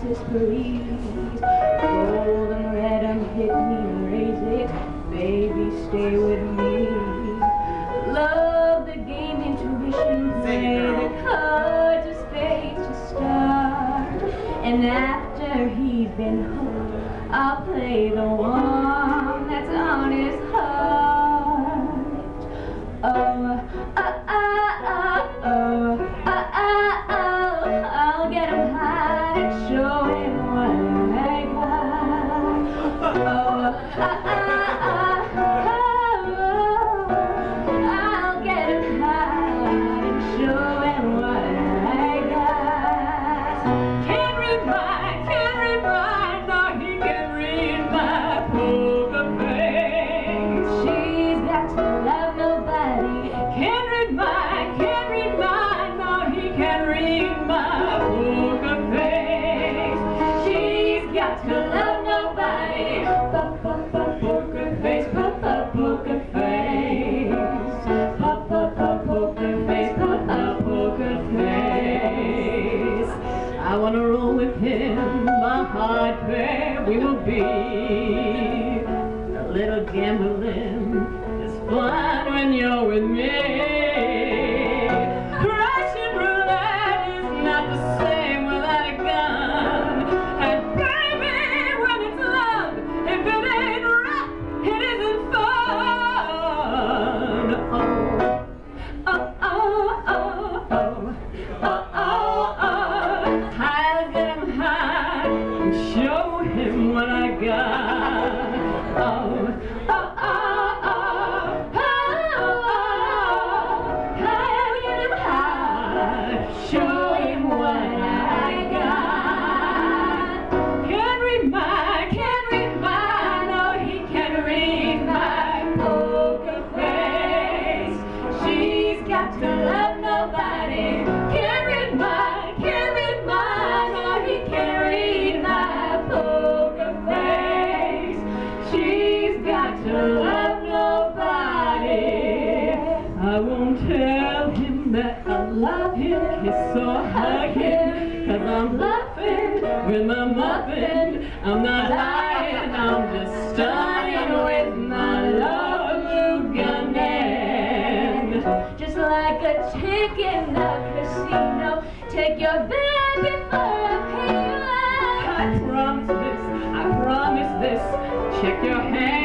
Texas breeze. Golden red and hit me and raise it. Baby, stay with me. Love the game, intuition, play the cards of spades to start. And after he's been hooked, I'll play the one that's on his heart. Oh, I'll get him high and show him what I got. I'll get him high and show him what I got. Can't read mine, no, he can read my poker face. She's got to love nobody. Can't read mine, no, he can read my poker face. She's got to love nobody. Poker face, poker face. Poker face, poker face. I wanna roll with him, my heart pair we will be. A little gambling is fun when you're with me. Russian roulette is not the same without a gun. And baby, when it's love, if it ain't rough, it isn't fun. I'll get him high and show him what I got. I'll get him high, show him what I got. Can't read mine, no, he can read my poker face. She's got to love nobody. Can't read mine, no, he can't read my poker face. She's got to love nobody. I won't tell him that I love him, kiss or hug him, 'cause I'm laughing with my muffin. I'm not lying, I'm just stunning with my love gunning. Just like a chick in the casino, take your baby for a pay. I promise this, check your hand.